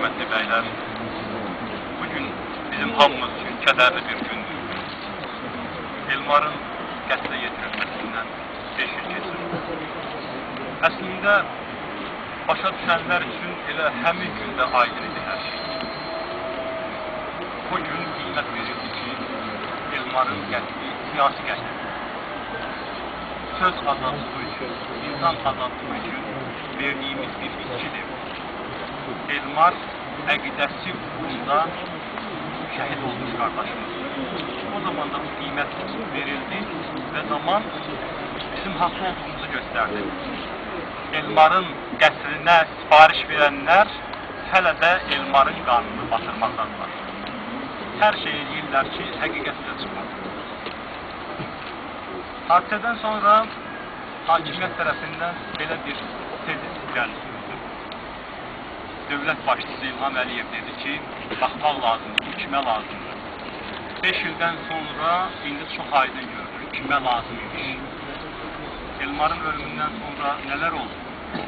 hörmətli bəylər, bugün bizim hamımız üçün kədərli bir gündür. Elmarın qətlə yetirilməsindən 5 il keçir. Əslində, başa düşənlər üçün elə həmin gündə aydın idi hər şey. Bu gün qiymət verildi ki, Elmarın qətli siyasi qətlidir. Söz azadlığı üçün, insan azadlığı üçün verdiyimiz bir içkidir. Elmar əqidəsi uğrunda şəhid olmuş qardaşımız. O zaman da bu qiymət verildi və zaman bizim haqlı olduğumuzu göstərdi. Elmarın qətlinə sipariş verənlər hələ də Elmarın qanını batırmaqdadırlar. Hər şey deyirlər ki, həqiqətlə çıxmaz. Hadisədən sonra hakimiyyət tərəfindən belə bir tezis gəldi. Dövlət başçısı İlham Əliyev dedi ki, baxmaq lazımdır, kimə lazımdır. 5 ildən sonra indi çox aydın görülür, kimə lazım imiş. Elmarın ölümündən sonra nələr oldu?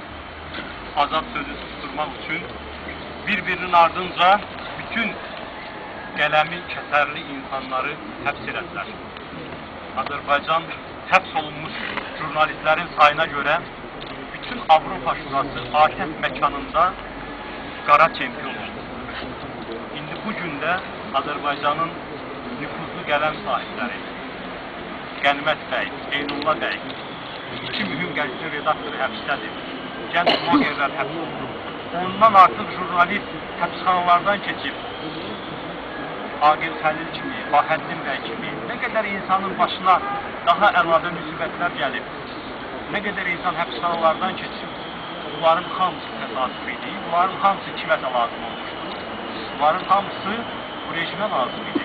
Azad sözü susturmaq üçün bir-birinin ardınca bütün qələmi kəsərli insanları həbs elədilər. Azərbaycan həbs olunmuş jurnalistlərin sayına görə bütün Avropa Şurası ATƏT məkanında qara çempion oldu. İndi bu gündə Azərbaycanın nüfuzlu qələm sahibləri Qənimət bəy, Eynullah bəy, 2 mühüm qəzeti redaktoru həbsdədir. Gənc blogerlər həbs olunur. Ondan artıq jurnalist həbsxanalardan keçib Aqil Xəlil kimi, Fahəddin bəy kimi nə qədər insanın başına daha əlavə müsibətlər gəlib, nə qədər insan həbsxanalardan keçib, bunların hamısı təsadüf idi, bunların hamısı kiməsə lazım olmuşdur. Bunların hamısı bu rejimə lazım idi.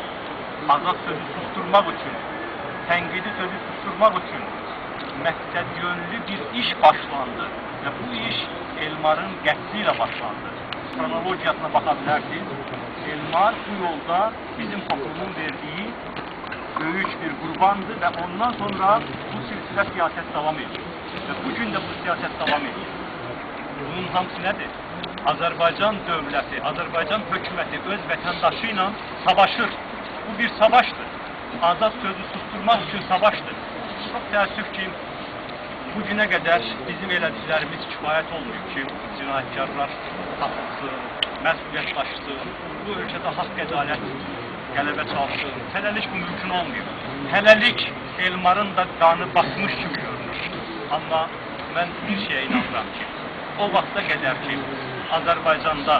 Azad sözü susturmaq üçün, tənqidi sözü susturmaq üçün məqsəd yönlü bir iş başlandı və bu iş Elmarın qətli ilə başlandı. Kronologiyasına baxa bilərsiniz. Elmar bu yolda bizim toplumun verdiyi böyük bir qurbandır və ondan sonra bu silsilə siyasət davam edir. Və bugün də bu siyasət davam edir. Bunun hamısı nədir? Azərbaycan dövləti, Azərbaycan hökuməti öz vətəndaşı ilə savaşır. Bu bir savaşdır. Azad sözü susturmaq üçün savaşdır. Çox təəssüf ki, bugünə qədər bizim elədiklərimiz kifayət olmuyor ki, cinayətkarlar haqlısı, məsuliyyətlaşsın, bu ölkədə haqq ədalət qələbə çalsın. Hələlik bu mümkün olmuyor. Hələlik Elmarın da qanı basmış kimi görünür. Amma mən bir şeyə inanıram ki, o vaxta qədər ki, Azərbaycanda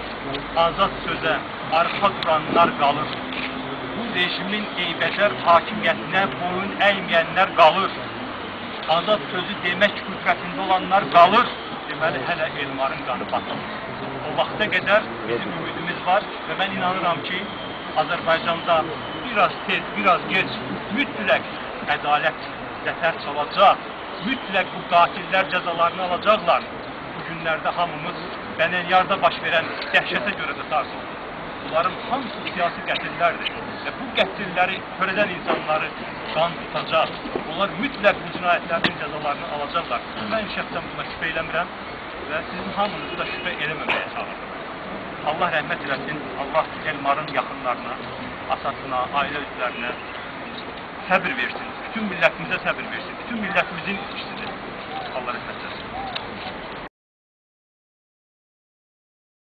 azad sözə arxa duranlar qalır, bu rejimin eybəcər hakimiyyətinə boyun əyməyənlər qalır, azad sözü demək qüdrətində olanlar qalır, deməli hələ Elmarın qanı batır. O vaxta qədər bizim ümidimiz var və mən inanıram ki, Azərbaycanda biraz tez, biraz geç mütləq ədalət zəfər çalacaq, mütləq bu qatillər cəzalarını alacaqlar. Bu günlərdə hamımız Bənelyarda baş verən dəhşətə görə də sarsıldı. Bunların hamısı siyasi qətillərdir və bu qətilləri törədən insanları qan tutacaq. Onlar mütləq bu cinayətlərin cəzalarını alacaqlar. Mən şəxsən buna şübhə eləmirəm və sizin hamınızı da şübhə eləməməyə çağırırım. Allah rəhmət eləsin, Allah Elmarın yaxınlarına, atasına, ailə üzvlərinə səbir versin, bütün millətimizə səbir versin, bütün millətimizin işçisidir. Allah rəhmət eləsin.